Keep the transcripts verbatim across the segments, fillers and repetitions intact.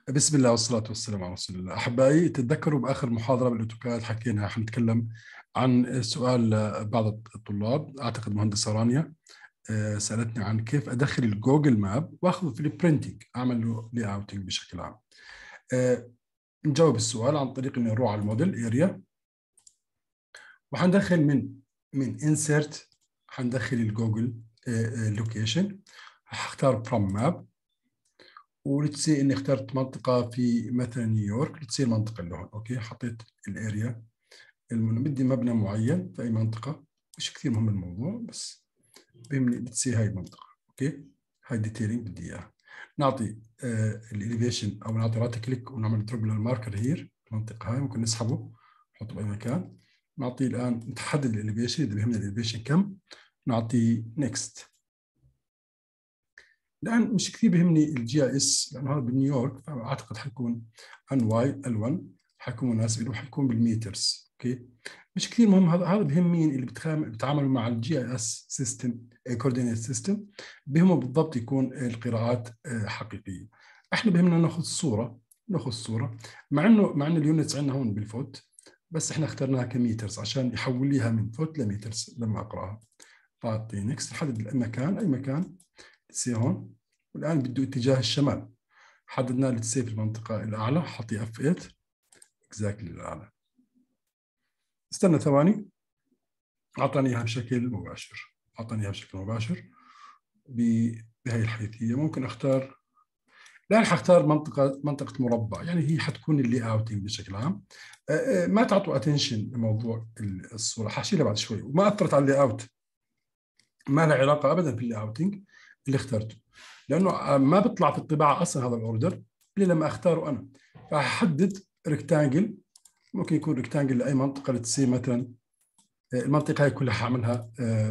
بسم الله والصلاة والسلام على رسول الله. أحبائي، تتذكروا بآخر محاضرة بالأوتوكاد حكينا حنتكلم عن سؤال بعض الطلاب، أعتقد مهندسة رانيا سألتني عن كيف أدخل الجوجل ماب وأخذه في البرينتينج، أعمل له لي أوتنج بشكل عام. نجاوب السؤال عن طريق إني نروح على الموديل اريا وحندخل من من انسرت، حندخل الجوجل لوكيشن، هختار فروم ماب، ولتسي اني اخترت منطقه في مثلا نيويورك، لتسي المنطقه اللي هون. اوكي، حطيت الاريا، بدي مبنى معين في اي منطقه، مش كثير مهم الموضوع، بس بهمني بتسي هاي المنطقه. اوكي، هاي ديتيلينج بدي اياها. نعطي آه الاليفيشن او نعطي رات كليك ونعمل دروب للماركر هير، المنطقه هاي ممكن نسحبه نحطه باي مكان. نعطيه الان نتحدد الاليفيشن، اذا بهمنا الاليفيشن كم، نعطي نيكست. الآن مش كثير بيهمني الجي اي اس لأنه هذا بنيويورك، فأعتقد حيكون ان واي ال واحد حيكون مناسب له، حيكون بالميترز. اوكي، مش كثير مهم. هذا هذا بهم مين اللي بيتعاملوا مع الجي اي اس سيستم، كوردينيت سيستم، بهمه بالضبط يكون القراءات حقيقيه. احنا بهمنا ناخذ الصوره، ناخذ الصوره مع انه مع انه اليونتس عندنا هون بالفوت، بس احنا اخترناها كميترز عشان يحول ليها من فوت لميترز لما اقراها. بعطي نكست، نحدد المكان، اي مكان تسي هون، والآن بده اتجاه الشمال، حددنا لتسي في المنطقة الأعلى، حطي اف ثمانية اكزاكتلي الأعلى. استنى ثواني، أعطاني إياها بشكل مباشر، أعطاني إياها بشكل مباشر بهي الحيثية. ممكن أختار الآن، حختار منطقة منطقة مربع، يعني هي حتكون اللي اوتنج بشكل عام. ما تعطوا اتنشن لموضوع الصورة، حشيلها بعد شوي، وما أثرت على اللي اوت، ما لها علاقة أبدا باللي اوتنج اللي اخترته، لانه ما بيطلع في الطباعه اصلا هذا الاوردر الا لما اختاره انا. فاحدد ريكتانجل، ممكن يكون ريكتانجل لاي منطقه لتسي مثلا المنطقه هاي كلها حاعملها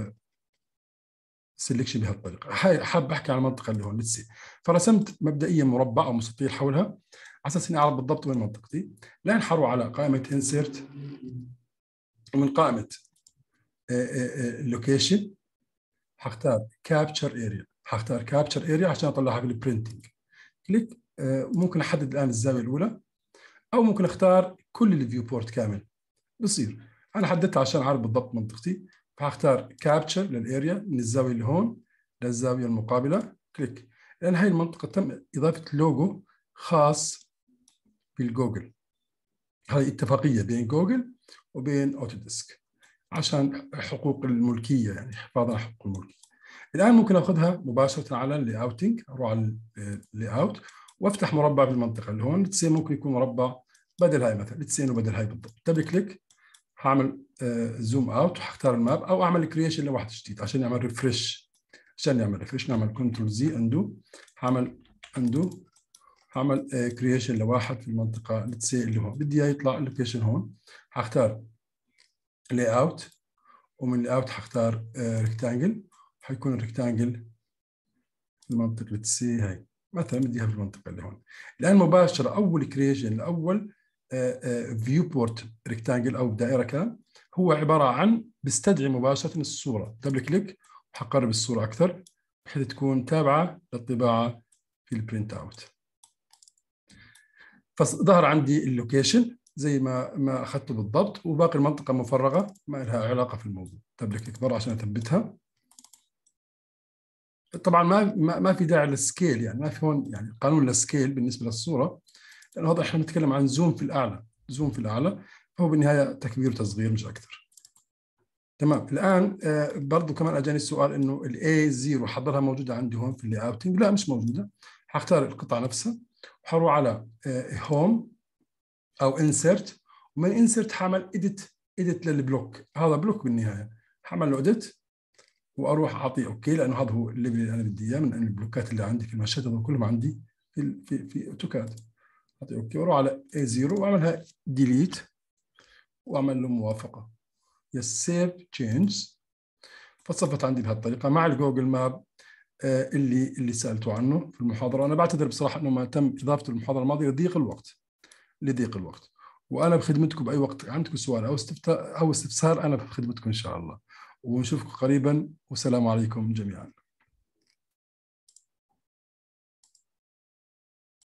سلكشن بهالطريقه. حاب احكي عن المنطقه اللي هون لتسي، فرسمت مبدئيا مربع او مستطيل حولها على اساس اني اعرف بالضبط وين منطقتي. الان حروح على قائمه انسيرت، ومن قائمه اللوكيشن حختار كابتشر اريا، حختار كابتشر اريا عشان اطلعها في البرينتنج. كليك، ممكن احدد الان الزاويه الاولى، او ممكن اختار كل الفيو بورت كامل بصير. انا حددت عشان اعرف بالضبط منطقتي، فهختار كابتشر للاريا من الزاويه اللي هون للزاويه المقابله. كليك، لان هاي المنطقه تم اضافه لوجو خاص بالجوجل، هاي اتفاقيه بين جوجل وبين اوتوديسك عشان حقوق الملكيه، يعني حفاظ على حقوق الملكيه. الان ممكن اخذها مباشره على اللي اوتنج، اروح على اللي اوت وافتح مربع بالمنطقه اللي هون. تصير ممكن يكون مربع بدل هاي، مثلا تصير بدل هاي بالضبط. دبل كليك، هعمل زوم اوت وحختار الماب، او اعمل كرييشن لواحد جديد عشان يعمل ريفرش. عشان يعمل ريفرش نعمل كنترول زي اندو، هعمل اندو، هعمل كرييشن لواحد في المنطقه لتسي اللي هون بدي اياه يطلع اللوكيشن هون. هختار لاي اوت، ومن لاي اوت هختار ريكتانجل، حيكون الريكتانجل في المنطقه لتسي هاي مثلا بدي اياها في المنطقه اللي هون. الان مباشره اول كرييشن لاول فيو بورت ريكتانجل او دائره كان هو عباره عن بيستدعي مباشره الصوره. دبل كليك وحقرب الصوره اكثر بحيث تكون تابعه للطباعه في البرنت اوت. فظهر عندي اللوكيشن زي ما ما اخذته بالضبط، وباقي المنطقه مفرغه ما لها علاقه في الموضوع. دبل كليك مره عشان اثبتها. طبعا ما ما في داعي للسكيل، يعني ما في هون يعني قانون للسكيل بالنسبه للصوره، لانه هذا احنا بنتكلم عن زوم في الاعلى، زوم في الاعلى، فهو بالنهايه تكبير وتصغير مش اكثر. تمام. الان آه برضه كمان اجاني السؤال انه الاي صفر حضرها موجوده عندي هون في اللي اوتنج، لا مش موجوده. حختار القطعه نفسها وحروح على آه هوم او انسرت، ومن انسرت حعمل اديت، اديت للبلوك، هذا بلوك بالنهايه حعمل له اديت واروح اعطيه اوكي، لانه هذا هو الليفل اللي انا بدي اياه من البلوكات اللي عندي في المشهد، هذول كلهم عندي في في في اوتوكاد. اعطي اوكي واروح على اي صفر واعملها ديليت واعمل له موافقه، يس سيف تشينج. فصفت عندي بهالطريقه مع الجوجل ماب آه اللي اللي سالته عنه في المحاضره. انا بعتذر بصراحه انه ما تم اضافته المحاضره الماضيه لضيق الوقت، لضيق الوقت، وانا بخدمتكم باي وقت عندكم سؤال او استفسار او استفسار، انا بخدمتكم ان شاء الله، ونشوفكم قريبا، والسلام عليكم جميعا.